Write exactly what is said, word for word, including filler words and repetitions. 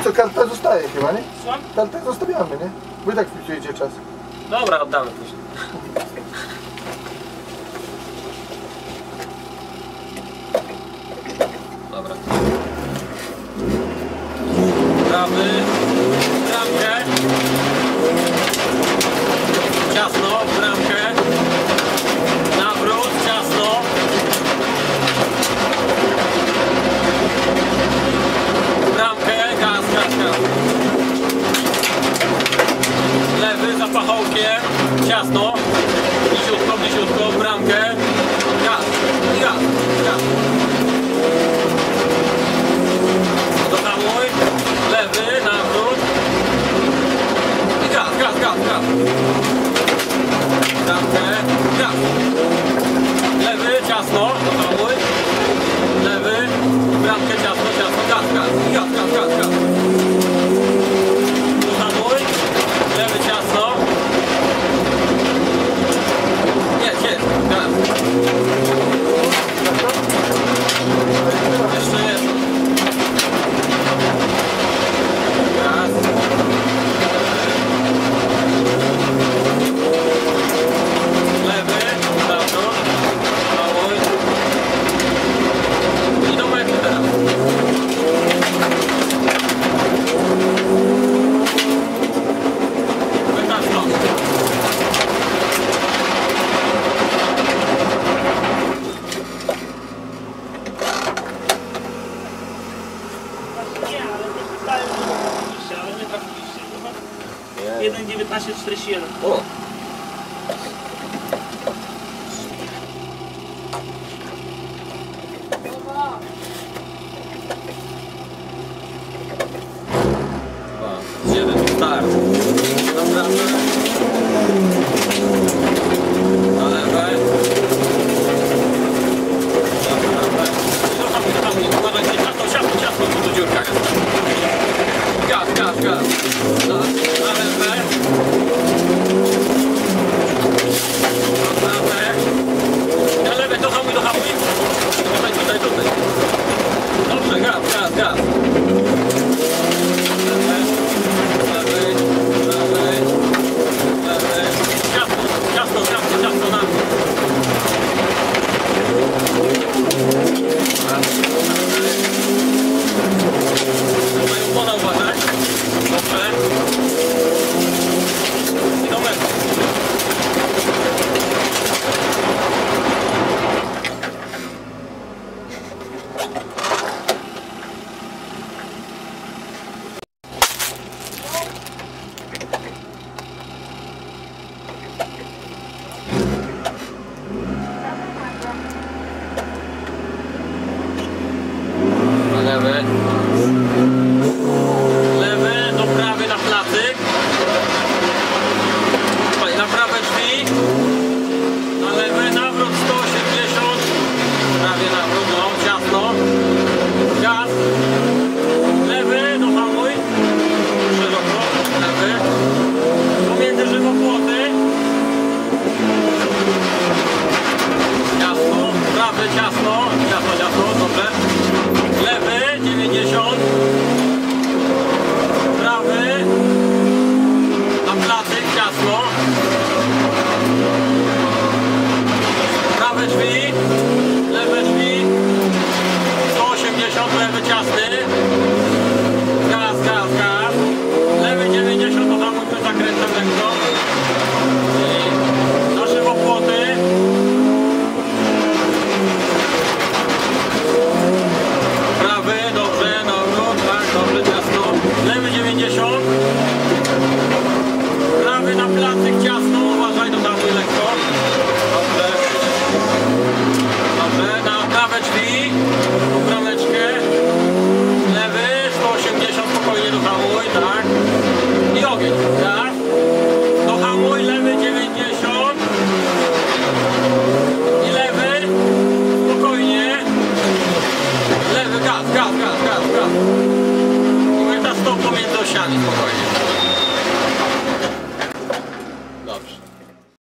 co, karta zostaje chyba, nie? Słucham? Kartę zostawiamy, nie? Wy tak wpisujecie czas. Dobra, oddamy później. Dobra. Prawy, bramkę. Ciasno, bramkę. Nawrót, ciasno. Bramkę, gaz, gaz, gaz. Lewy za pachołkiem, ciasno. Bliziutko, bliziutko, bramkę. Gaz, gaz, gaz. Dohamuj. Lewy, nawrót. I gaz, gaz, gaz, gaz. Bramkę, gaz. Lewy, ciasno, dohamuj. Lewy, bramkę, ciasno, ciasno, gaz, gaz, gaz, gaz, gaz, gaz. Dohamuj. Lewy, ciasno. Jedź, jedź, gaz. Jeszcze jedno. Gaz. Lewy, nawrót, hamuj. I do mety teraz. Wykaż stąd. Nie, ale to pytałem, że trafiliście, ale nie trafiliście. jeden dziewiętnaście czterdzieści jeden. O! Dwa, jeden, start. Na prawe. Na lewe. Na prawe. Dohamuj, dohamuj, uważajcie, ciasno, ciasno, ciasno, tu do dziurka jest. Gaz, gaz, gaz. Na, na lewe. Na prawe. Na lewe, dohamuj, dohamuj. Tutaj, tutaj, tutaj. Dobrze, gaz, gaz, gaz. Lewy, Lewy, prawy, lewy. ciasno, ciasno, ciasno, ciasno, na mnie. Tutaj opona uważać. Dobrze. I do mety.